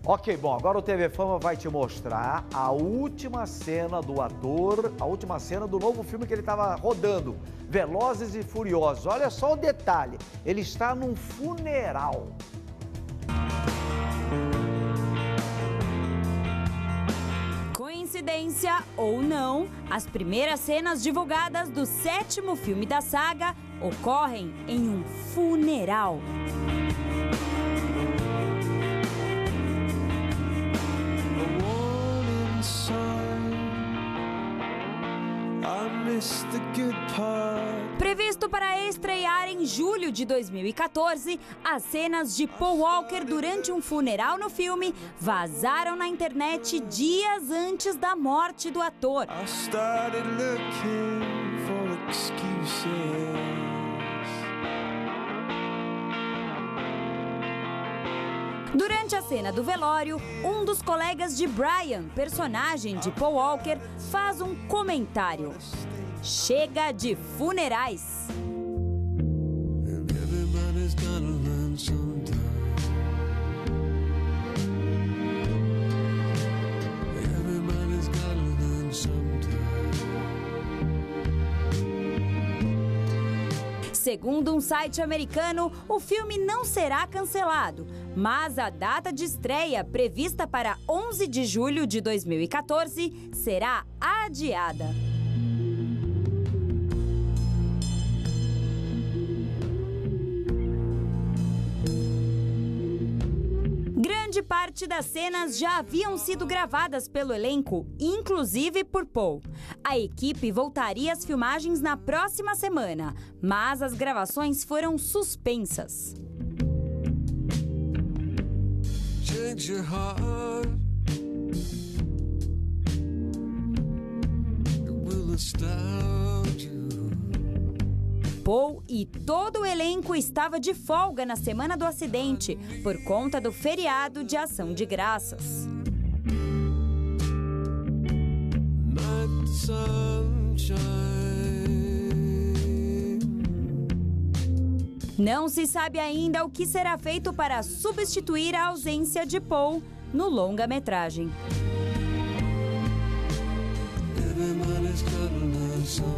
Ok, bom, agora o TV Fama vai te mostrar a última cena do ator, a última cena do novo filme que ele estava rodando, Velozes e Furiosos. Olha só o detalhe, ele está num funeral. Coincidência ou não, as primeiras cenas divulgadas do 7º filme da saga ocorrem em um funeral. Previsto para estrear em julho de 2014, as cenas de Paul Walker durante um funeral no filme vazaram na internet dias antes da morte do ator. Durante a cena do velório, um dos colegas de Brian, personagem de Paul Walker, faz um comentário. Chega de funerais. Segundo um site americano, o filme não será cancelado, mas a data de estreia, prevista para 11 de julho de 2014, será adiada. Grande parte das cenas já haviam sido gravadas pelo elenco, inclusive por Paul. A equipe voltaria às filmagens na próxima semana, mas as gravações foram suspensas. Paul e todo o elenco estava de folga na semana do acidente, por conta do feriado de Ação de Graças. Não se sabe ainda o que será feito para substituir a ausência de Paul no longa-metragem.